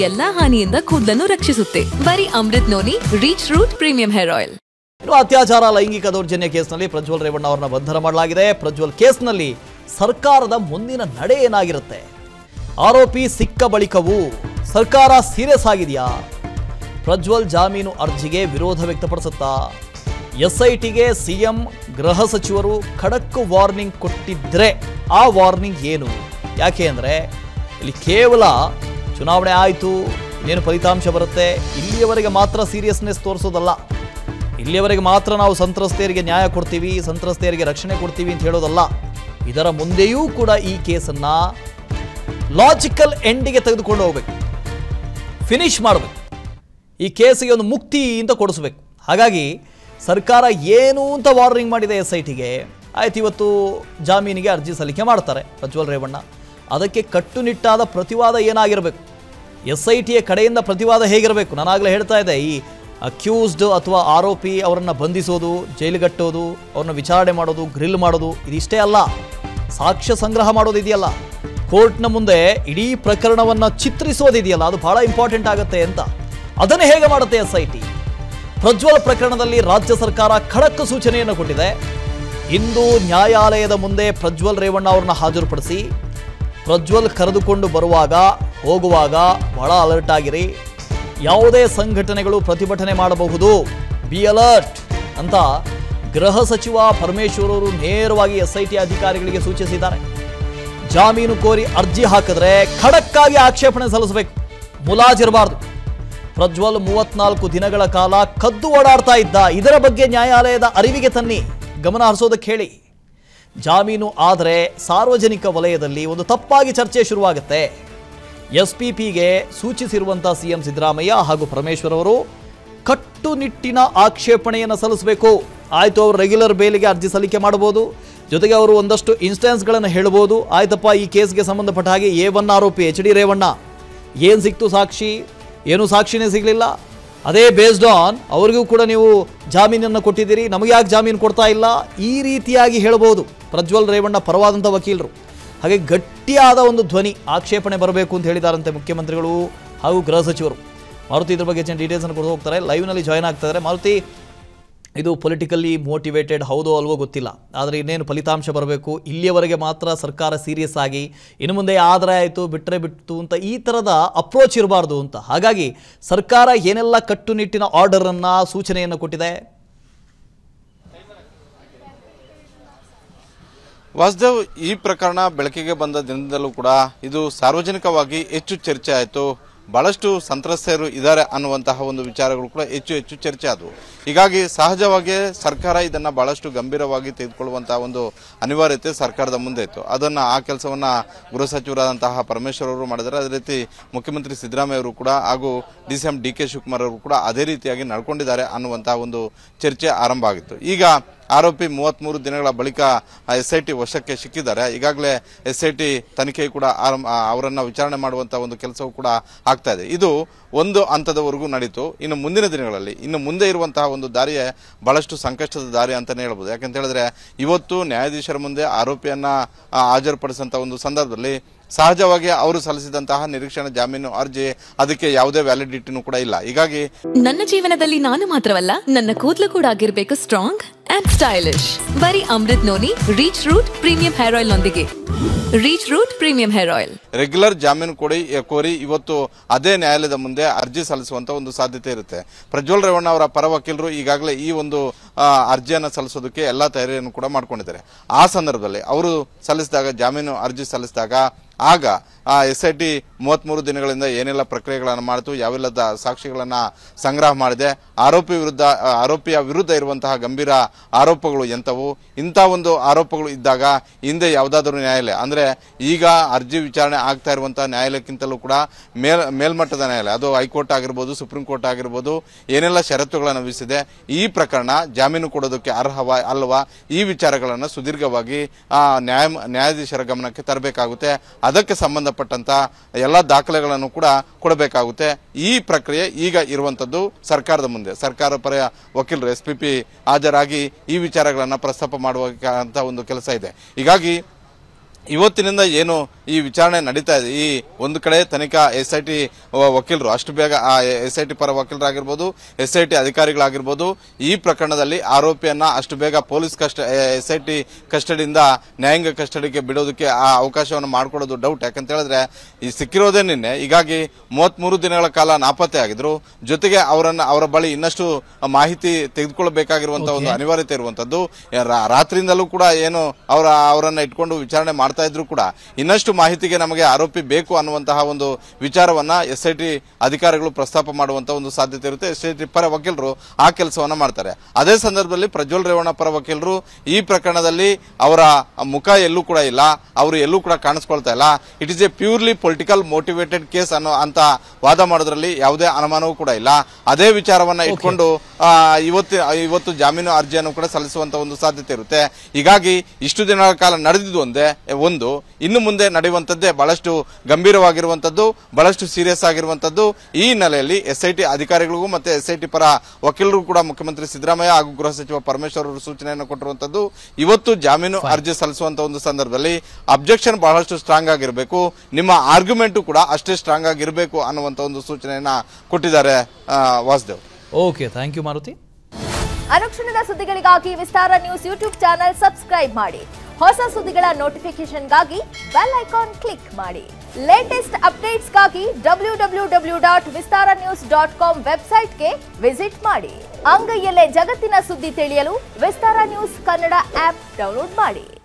ಎಲ್ಲಾ ಹಾನಿಯಿಂದ ಕೂದಲನ್ನು ರಕ್ಷಿಸುತ್ತೆ. ಬರೀ Amrut noni reach root premium hair oil. ಇನ್ನು ಅತ್ಯಾಚಾರ ಲೈಂಗಿಕ ದೌರ್ಜನ್ಯ ಕೇಸ್ನಲ್ಲಿ ಪ್ರಜ್ವಲ್ ರೇವಣ್ಣ ಅವರನ್ನ ಬಂಧನ ಮಾಡಲಾಗಿದೆ. ಪ್ರಜ್ವಲ್ ಕೇಸ್ನಲ್ಲಿ ಸರ್ಕಾರದ ಮುಂದಿನ ನಡೆ ಏನಾಗಿರುತ್ತೆ? ಆರೋಪಿ ಸಿಕ್ಕ ಬಳಿಕವೂ ಸರ್ಕಾರ ಸೀರಿಯಸ್ ಆಗಿದೆಯಾ? ಪ್ರಜ್ವಲ್ ಜಾಮೀನು ಅರ್ಜಿಗೆ ವಿರೋಧ ವ್ಯಕ್ತಪಡಿಸುತ್ತಾ? ಎಸ್ಐಟಿಗೆ ಸಿಎಂ ಗೃಹ ಸಚಿವರು ಖಡಕ್ ವಾರ್ನಿಂಗ್ ಕೊಟ್ಟಿದ್ರೆ ಆ ವಾರ್ನಿಂಗ್ ಏನು? ಯಾಕೆ ಅಂದರೆ ಇಲ್ಲಿ ಕೇವಲ ಚುನಾವಣೆ ಆಯಿತು, ಇನ್ನೇನು ಫಲಿತಾಂಶ ಬರುತ್ತೆ, ಇಲ್ಲಿಯವರೆಗೆ ಮಾತ್ರ ಸೀರಿಯಸ್ನೆಸ್ ತೋರಿಸೋದಲ್ಲ, ಇಲ್ಲಿಯವರೆಗೆ ಮಾತ್ರ ನಾವು ಸಂತ್ರಸ್ತೆಯರಿಗೆ ನ್ಯಾಯ ಕೊಡ್ತೀವಿ, ಸಂತ್ರಸ್ತೆಯರಿಗೆ ರಕ್ಷಣೆ ಕೊಡ್ತೀವಿ ಅಂತ ಹೇಳೋದಲ್ಲ. ಇದರ ಮುಂದೆಯೂ ಕೂಡ ಈ ಕೇಸನ್ನು ಲಾಜಿಕಲ್ ಎಂಡಿಗೆ ತೆಗೆದುಕೊಂಡು ಹೋಗಬೇಕು, ಫಿನಿಶ್ ಮಾಡಬೇಕು, ಈ ಕೇಸಿಗೆ ಒಂದು ಮುಕ್ತಿ ಅಂತ ಕೊಡಿಸ್ಬೇಕು. ಹಾಗಾಗಿ ಸರ್ಕಾರ ಏನು ಅಂತ ವಾರ್ನಿಂಗ್ ಮಾಡಿದೆ ಎಸ್ಐಟಿಗೆ. ಆಯ್ತು, ಇವತ್ತು ಜಾಮೀನಿಗೆ ಅರ್ಜಿ ಸಲ್ಲಿಕೆ ಮಾಡ್ತಾರೆ ಪ್ರಜ್ವಲ್ ರೇವಣ್ಣ. ಅದಕ್ಕೆ ಕಟ್ಟುನಿಟ್ಟಾದ ಪ್ರತಿವಾದ ಏನಾಗಿರಬೇಕು? ಎಸ್ಐಟಿಯ ಕಡೆಯಿಂದ ಪ್ರತಿವಾದ ಹೇಗಿರಬೇಕು? ನಾನಾಗಲೇ ಹೇಳ್ತಾ ಇದ್ದೆ, ಈ ಅಕ್ಯೂಸ್ಡ್ ಅಥವಾ ಆರೋಪಿ ಅವರನ್ನು ಬಂಧಿಸೋದು, ಜೈಲಿಗಟ್ಟೋದು, ಅವ್ರನ್ನ ವಿಚಾರಣೆ ಮಾಡೋದು, ಗ್ರಿಲ್ ಮಾಡೋದು ಇದಿಷ್ಟೇ ಅಲ್ಲ, ಸಾಕ್ಷ್ಯ ಸಂಗ್ರಹ ಮಾಡೋದಿದೆಯಲ್ಲ, ಕೋರ್ಟ್ನ ಮುಂದೆ ಇಡೀ ಪ್ರಕರಣವನ್ನು ಚಿತ್ರಿಸೋದಿದೆಯಲ್ಲ, ಅದು ಬಹಳ ಇಂಪಾರ್ಟೆಂಟ್ ಆಗುತ್ತೆ ಅಂತ. ಅದನ್ನು ಹೇಗೆ ಮಾಡುತ್ತೆ ಎಸ್ಐಟಿ? ಪ್ರಜ್ವಲ್ ಪ್ರಕರಣದಲ್ಲಿ ರಾಜ್ಯ ಸರ್ಕಾರ ಖಡಕ್ ಸೂಚನೆಯನ್ನು ಕೊಟ್ಟಿದೆ. ಇಂದು ನ್ಯಾಯಾಲಯದ ಮುಂದೆ ಪ್ರಜ್ವಲ್ ರೇವಣ್ಣ ಅವರನ್ನ ಹಾಜರುಪಡಿಸಿ, ಪ್ರಜ್ವಲ್ ಕರೆದುಕೊಂಡು ಬರುವಾಗ ಹೋಗುವಾಗ ಬಹಳ ಅಲರ್ಟ್ ಆಗಿರಿ, ಯಾವುದೇ ಸಂಘಟನೆಗಳು ಪ್ರತಿಭಟನೆ ಮಾಡಬಹುದು, ಬಿ ಅಲರ್ಟ್ ಅಂತ ಗೃಹ ಸಚಿವ ಪರಮೇಶ್ವರ್ ಅವರು ನೇರವಾಗಿ ಎಸ್ಐಟಿ ಅಧಿಕಾರಿಗಳಿಗೆ ಸೂಚಿಸಿದ್ದಾರೆ. ಜಾಮೀನು ಕೋರಿ ಅರ್ಜಿ ಹಾಕಿದ್ರೆ ಖಡಕ್ಕಾಗಿ ಆಕ್ಷೇಪಣೆ ಸಲ್ಲಿಸಬೇಕು, ಮುಲಾಜಿರಬಾರ್ದು. ಪ್ರಜ್ವಲ್ 34 ದಿನಗಳ ಕಾಲ ಕದ್ದು ಓಡಾಡ್ತಾ ಇದ್ದ, ಇದರ ಬಗ್ಗೆ ನ್ಯಾಯಾಲಯದ ಅರಿವಿಗೆ ತನ್ನಿ, ಗಮನ ಹರಿಸೋದಕ್ಕೆ ಹೇಳಿ. ಜಾಮೀನು ಆದರೆ ಸಾರ್ವಜನಿಕ ವಲಯದಲ್ಲಿ ಒಂದು ತಪ್ಪಾಗಿ ಚರ್ಚೆ ಶುರುವಾಗುತ್ತೆ. ಎಸ್ಪಿಪಿಗೆ ಸೂಚಿಸಿರುವಂಥ ಸಿಎಂ ಸಿದ್ದರಾಮಯ್ಯ ಹಾಗೂ ಪರಮೇಶ್ವರ್ ಅವರು ಕಟ್ಟುನಿಟ್ಟಿನ ಆಕ್ಷೇಪಣೆಯನ್ನು ಸಲ್ಲಿಸಬೇಕು. ಆಯಿತು, ಅವರು ರೆಗ್ಯುಲರ್ ಬೇಲಿಗೆ ಅರ್ಜಿ ಸಲ್ಲಿಕೆ ಮಾಡಬಹುದು, ಜೊತೆಗೆ ಅವರು ಒಂದಷ್ಟು ಇನ್ಸ್ಟೆನ್ಸ್ಗಳನ್ನು ಹೇಳ್ಬೋದು. ಆಯ್ತಪ್ಪ, ಈ ಕೇಸ್ಗೆ ಸಂಬಂಧಪಟ್ಟ ಹಾಗೆ A1 ಆರೋಪಿ ಎಚ್ ಡಿ ರೇವಣ್ಣ ಏನು ಸಿಕ್ತು ಸಾಕ್ಷಿ, ಏನೂ ಸಾಕ್ಷಿನೇ ಸಿಗಲಿಲ್ಲ, ಅದೇ ಬೇಸ್ಡ್ ಆನ್ ಅವ್ರಿಗೂ ಕೂಡ ನೀವು ಜಾಮೀನನ್ನು ಕೊಟ್ಟಿದ್ದೀರಿ, ನಮಗೆ ಯಾಕೆ ಜಾಮೀನು ಕೊಡ್ತಾ ಇಲ್ಲ, ಈ ರೀತಿಯಾಗಿ ಹೇಳ್ಬೋದು ಪ್ರಜ್ವಲ್ ರೇವಣ್ಣ ಪರವಾದಂಥ ವಕೀಲರು. ಹಾಗೆ ಗಟ್ಟಿಯಾದ ಒಂದು ಧ್ವನಿ ಆಕ್ಷೇಪಣೆ ಬರಬೇಕು ಅಂತ ಹೇಳಿದಾರಂತೆ ಮುಖ್ಯಮಂತ್ರಿಗಳು ಹಾಗೂ ಗೃಹ ಸಚಿವರು. ಮಾರುತಿ ಇದ್ರ ಬಗ್ಗೆ ಹೆಚ್ಚಿನ ಡೀಟೇಲ್ಸನ್ನು ಕೊಟ್ಟು ಹೋಗ್ತಾರೆ, ಲೈವ್ನಲ್ಲಿ ಜಾಯ್ನ್ ಆಗ್ತಾ ಇದ್ದಾರೆ. ಮಾರುತಿ, ಇದು ಪೊಲಿಟಿಕಲಿ ಮೋಟಿವೇಟೆಡ್ ಹೌದೋ ಅಲ್ವೋ ಗೊತ್ತಿಲ್ಲ, ಆದರೆ ಇನ್ನೇನು ಫಲಿತಾಂಶ ಬರಬೇಕು, ಇಲ್ಲಿಯವರೆಗೆ ಮಾತ್ರ ಸರ್ಕಾರ ಸೀರಿಯಸ್ ಆಗಿ ಇನ್ನು ಮುಂದೆ ಆದರೆ ಆಯಿತು ಬಿಟ್ಟರೆ ಬಿಟ್ಟು ಅಂತ ಈ ಥರದ ಅಪ್ರೋಚ್ ಇರಬಾರ್ದು ಅಂತ. ಹಾಗಾಗಿ ಸರ್ಕಾರ ಏನೆಲ್ಲ ಕಟ್ಟುನಿಟ್ಟಿನ ಆರ್ಡರನ್ನು ಸೂಚನೆಯನ್ನು ಕೊಟ್ಟಿದೆ? ವಾಸುದೇವ್, ಈ ಪ್ರಕರಣ ಬೆಳಕಿಗೆ ಬಂದ ದಿನದಲ್ಲೂ ಕೂಡ ಇದು ಸಾರ್ವಜನಿಕವಾಗಿ ಹೆಚ್ಚು ಚರ್ಚೆ ಆಯಿತು. ಬಹಳಷ್ಟು ಸಂತ್ರಸ್ತೆಯರು ಇದ್ದಾರೆ ಅನ್ನುವಂತಹ ಒಂದು ವಿಚಾರಗಳು ಕೂಡ ಹೆಚ್ಚು ಚರ್ಚೆ ಆದವು. ಹೀಗಾಗಿ ಸಹಜವಾಗಿ ಸರ್ಕಾರ ಇದನ್ನ ಬಹಳಷ್ಟು ಗಂಭೀರವಾಗಿ ತೆಗೆದುಕೊಳ್ಳುವಂತಹ ಒಂದು ಅನಿವಾರ್ಯತೆ ಸರ್ಕಾರದ ಮುಂದೆ ಇತ್ತು. ಆ ಕೆಲಸವನ್ನ ಗೃಹ ಸಚಿವರಾದಂತಹ ಪರಮೇಶ್ವರ್ ಅವರು ಮಾಡಿದ್ದಾರೆ. ಅದೇ ರೀತಿ ಮುಖ್ಯಮಂತ್ರಿ ಸಿದ್ದರಾಮಯ್ಯ ಅವರು ಕೂಡ ಹಾಗೂ DCM DK ಶಿವಕುಮಾರ್ ಅವರು ಕೂಡ ಅದೇ ರೀತಿಯಾಗಿ ನಡ್ಕೊಂಡಿದ್ದಾರೆ ಅನ್ನುವಂತಹ ಒಂದು ಚರ್ಚೆ ಆರಂಭ ಆಗಿತ್ತು. ಈಗ ಆರೋಪಿ 33 ದಿನಗಳ ಬಳಿಕ ಎಸ್ಐಟಿ ವಶಕ್ಕೆ ಸಿಕ್ಕಿದ್ದಾರೆ. ಈಗಾಗಲೇ ಎಸ್ಐಟಿ ತನಿಖೆ ಕೂಡ ಅವರನ್ನ ವಿಚಾರಣೆ ಮಾಡುವಂತಹ ಒಂದು ಕೆಲಸವೂ ಕೂಡ ಆಗ್ತಾ ಇದೆ. ಇದು ಒಂದು ಹಂತದವರೆಗೂ ನಡೀತು. ಇನ್ನು ಮುಂದಿನ ದಿನಗಳಲ್ಲಿ ಇನ್ನು ಮುಂದೆ ಇರುವಂತಹ ಒಂದು ದಾರಿಯೇ ಬಹಳಷ್ಟು ಸಂಕಷ್ಟದ ದಾರಿ ಅಂತಾನೆ ಹೇಳ್ಬೋದು. ಯಾಕಂತ ಹೇಳಿದ್ರೆ ಇವತ್ತು ನ್ಯಾಯಾಧೀಶರ ಮುಂದೆ ಆರೋಪಿಯನ್ನ ಹಾಜರುಪಡಿಸುವಂತಹ ಒಂದು ಸಂದರ್ಭದಲ್ಲಿ ಸಹಜವಾಗಿ ಅವರು ಸಲ್ಲಿಸಿದಂತಹ ನಿರೀಕ್ಷಣಾ ಜಾಮೀನು ಅರ್ಜಿ ಅದಕ್ಕೆ ಯಾವುದೇ ವ್ಯಾಲಿಡಿಟಿನೂ ಕೂಡ ಇಲ್ಲ. ಹೀಗಾಗಿ ನನ್ನ ಜೀವನದಲ್ಲಿ ನಾನು ಮಾತ್ರವಲ್ಲ, ನನ್ನ ಕೂದಲು ಕೂಡ ಆಗಿರಬೇಕು ಸ್ಟ್ರಾಂಗ್ ಅಂಡ್ ಸ್ಟೈಲಿಶ್. ಬರೀ Amrut noni reach root premium hair oil ನೊಂದಿಗೆ. Reach root premium hair oil. Regular ಜಾಮೀನು ಕೋರಿ ಇವತ್ತು ಅದೇ ನ್ಯಾಯಾಲಯದ ಮುಂದೆ ಅರ್ಜಿ ಸಲ್ಲಿಸುವಂತ ಒಂದು ಸಾಧ್ಯತೆ ಇರುತ್ತೆ. ಪ್ರಜ್ವಲ್ ರೇವಣ್ಣ ಅವರ ಪರ ವಕೀಲರು ಈಗಾಗಲೇ ಈ ಒಂದು ಅರ್ಜಿಯನ್ನು ಸಲ್ಲಿಸೋದಕ್ಕೆ ಎಲ್ಲಾ ತಯಾರಿಯನ್ನು ಕೂಡ ಮಾಡ್ಕೊಂಡಿದ್ದಾರೆ. ಆ ಸಂದರ್ಭದಲ್ಲಿ ಅವರು ಸಲ್ಲಿಸಿದಾಗ ಜಾಮೀನು ಅರ್ಜಿ ಸಲ್ಲಿಸಿದಾಗ ಆಗ ಎಸ್ಐಟಿ 33 ದಿನಗಳಿಂದ ಏನೆಲ್ಲ ಪ್ರಕ್ರಿಯೆಗಳನ್ನು ಮಾಡಿತು, ಯಾವೆಲ್ಲ ಸಾಕ್ಷಿಗಳನ್ನ ಸಂಗ್ರಹ ಮಾಡಿದೆ, ಆರೋಪಿಯ ವಿರುದ್ಧ ಇರುವಂತಹ ಗಂಭೀರ ಆರೋಪಗಳು ಎಂತವು, ಇಂಥ ಒಂದು ಆರೋಪಗಳು ಇದ್ದಾಗ ಹಿಂದೆ ಯಾವುದಾದ್ರೂ ನ್ಯಾಯಾಲಯ ಅಂದ್ರೆ ಈಗ ಅರ್ಜಿ ವಿಚಾರಣೆ ಆಗ್ತಾ ಇರುವಂತಹ ನ್ಯಾಯಾಲಯಕ್ಕಿಂತಲೂ ಕೂಡ ಮೇಲ್ಮಟ್ಟದ ನ್ಯಾಯಾಲಯ, ಅದು ಹೈಕೋರ್ಟ್ ಆಗಿರ್ಬೋದು, ಸುಪ್ರೀಂ ಕೋರ್ಟ್ ಆಗಿರ್ಬೋದು, ಏನೆಲ್ಲ ಷರತ್ತುಗಳನ್ನು ವಿಧಿಸಿದೆ, ಈ ಪ್ರಕರಣ ಜಾಮೀನು ಕೊಡೋದಕ್ಕೆ ಅರ್ಹವಾ ಅಲ್ವಾ, ಈ ವಿಚಾರಗಳನ್ನು ಸುದೀರ್ಘವಾಗಿ ನ್ಯಾಯಾಧೀಶರ ಗಮನಕ್ಕೆ ತರಬೇಕಾಗುತ್ತೆ. ಅದಕ್ಕೆ ಸಂಬಂಧಪಟ್ಟಂತ ಎಲ್ಲ ದಾಖಲೆಗಳನ್ನು ಕೂಡ ಕೊಡಬೇಕಾಗುತ್ತೆ. ಈ ಪ್ರಕ್ರಿಯೆ ಈಗ ಇರುವಂತದ್ದು ಸರ್ಕಾರದ ಮುಂದೆ. ಸರ್ಕಾರ ಪರ ವಕೀಲರು SPP ಹಾಜರಾಗಿ ಈ ವಿಚಾರಗಳನ್ನು ಪ್ರಸ್ತಾಪ ಮಾಡುವಂತ ಒಂದು ಕೆಲಸ ಇದೆ. ಹೀಗಾಗಿ ಇವತ್ತಿನಿಂದ ಏನು ಈ ವಿಚಾರಣೆ ನಡೀತಾ ಇದೆ. ಈ ಒಂದು ಕಡೆ ತನಿಖಾ SIT ವಕೀಲರು ಅಷ್ಟು ಬೇಗ SIT ಪರ ವಕೀಲರಾಗಿರ್ಬೋದು, SIT ಅಧಿಕಾರಿಗಳಾಗಿರ್ಬೋದು ಈ ಪ್ರಕರಣದಲ್ಲಿ ಆರೋಪಿಯನ್ನ ಅಷ್ಟು ಬೇಗ ಪೊಲೀಸ್ SIT ಕಸ್ಟಡಿಯಿಂದ ನ್ಯಾಯಾಂಗ ಕಸ್ಟಡಿಗೆ ಬಿಡೋದಕ್ಕೆ ಆ ಅವಕಾಶವನ್ನು ಮಾಡಿಕೊಡೋದು ಡೌಟ್. ಯಾಕಂತ ಹೇಳಿದ್ರೆ ಈ ಸಿಕ್ಕಿರೋದೇ ನಿನ್ನೆ, ಹೀಗಾಗಿ 33 ದಿನಗಳ ಕಾಲ ನಾಪತ್ತೆ ಆಗಿದ್ರು. ಜೊತೆಗೆ ಅವರ ಬಳಿ ಇನ್ನಷ್ಟು ಮಾಹಿತಿ ತೆಗೆದುಕೊಳ್ಳಬೇಕಾಗಿರುವಂತಹ ಒಂದು ಅನಿವಾರ್ಯತೆ ಇರುವಂತದ್ದು. ರಾತ್ರಿಯಿಂದಲೂ ಕೂಡ ಏನು ಅವರನ್ನ ಇಟ್ಕೊಂಡು ವಿಚಾರಣೆ ಮಾಡ್ತಾ ಇದ್ರು ಕೂಡ ಇನ್ನಷ್ಟು ಮಾಹಿತಿಗೆ ನಮಗೆ ಆರೋಪಿ ಬೇಕು ಅನ್ನುವಂತಹ ಒಂದು ವಿಚಾರವನ್ನ SIT ಅಧಿಕಾರಿಗಳು ಪ್ರಸ್ತಾಪ ಮಾಡುವಂತಹ ಒಂದು ಸಾಧ್ಯತೆ ಇರುತ್ತೆ. SIT ಪರ ವಕೀಲರು ಆ ಕೆಲಸವನ್ನ ಮಾಡ್ತಾರೆ. ಅದೇ ಸಂದರ್ಭದಲ್ಲಿ ಪ್ರಜ್ವಲ್ ರೇವಣ್ಣ ಪರ ವಕೀಲರು ಈ ಪ್ರಕರಣದಲ್ಲಿ ಅವರ ಮುಖ ಎಲ್ಲೂ ಕೂಡ ಇಲ್ಲ, ಅವರು ಎಲ್ಲೂ ಕೂಡ ಕಾಣಿಸ್ಕೊಳ್ತಾ ಇಲ್ಲ. It is a purely political motivated case ಅಂತ ವಾದ ಮಾಡೋದ್ರಲ್ಲಿ ಯಾವುದೇ ಅನುಮಾನವೂ ಕೂಡ ಇಲ್ಲ. ಅದೇ ವಿಚಾರವನ್ನ ಇಟ್ಕೊಂಡು ಇವತ್ತು ಜಾಮೀನು ಅರ್ಜಿಯನ್ನು ಕೂಡ ಸಲ್ಲಿಸುವಂತ ಒಂದು ಸಾಧ್ಯತೆ ಇರುತ್ತೆ. ಹೀಗಾಗಿ ಇಷ್ಟು ದಿನಗಳ ಕಾಲ ನಡೆದಿದ್ದು ಒಂದು ಇನ್ನು ಮುಂದೆ ನಡೆಯುವಂತದ್ದೇ ಬಹಳಷ್ಟು ಗಂಭೀರವಾಗಿರುವಂತದ್ದು, ಬಹಳಷ್ಟು ಸೀರಿಯಸ್ ಆಗಿರುವಂತದ್ದು. ಈ ಹಿನ್ನೆಲೆಯಲ್ಲಿ SIT ಅಧಿಕಾರಿಗಳಿಗೂ ಮತ್ತೆ SIT ಪರ ವಕೀಲರು ಕೂಡ ಮುಖ್ಯಮಂತ್ರಿ ಸಿದ್ದರಾಮಯ್ಯ ಹಾಗೂ ಗೃಹ ಸಚಿವ ಪರಮೇಶ್ವರ್ ಅವರು ಸೂಚನೆಯನ್ನು ಕೊಟ್ಟಿರುವಂತದ್ದು. ಇವತ್ತು ಜಾಮೀನು ಅರ್ಜಿ ಸಲ್ಲಿಸುವಂತ ಒಂದು ಸಂದರ್ಭದಲ್ಲಿ ಅಬ್ಜೆಕ್ಷನ್ ಬಹಳಷ್ಟು ಸ್ಟ್ರಾಂಗ್ ಆಗಿರಬೇಕು, ನಿಮ್ಮ ಆರ್ಗ್ಯುಮೆಂಟ್ ಕೂಡ ಅಷ್ಟೇ ಸ್ಟ್ರಾಂಗ್ ಆಗಿರಬೇಕು ಅನ್ನುವಂತ ಒಂದು ಸೂಚನೆಯನ್ನ ಕೊಟ್ಟಿದ್ದಾರೆ. Vasudev. Okay, thank you Maruti. ಅನುಕ್ಷಣದ ಸುದ್ದಿಗಳಿಗಾಗಿ Vistara news YouTube channel subscribe ಮಾಡಿ. ಹೊಸ ಸುದ್ದಿಗಳ ನೋಟಿಫಿಕೇಶನ್ಗಾಗಿ ಬೆಲ್ ಐಕಾನ್ ಕ್ಲಿಕ್ ಮಾಡಿ. ಲೇಟೆಸ್ಟ್ ಅಪ್ಡೇಟ್ಸ್ಗಾಗಿ www.vistaranews.com ವೆಬ್ಸೈಟ್ಗೆ ವಿಸಿಟ್ ಮಾಡಿ. ಅಂಗೈಯಲ್ಲೇ ಜಗತ್ತಿನ ಸುದ್ದಿ ತಿಳಿಯಲು Vistara news Kannada app download ಮಾಡಿ.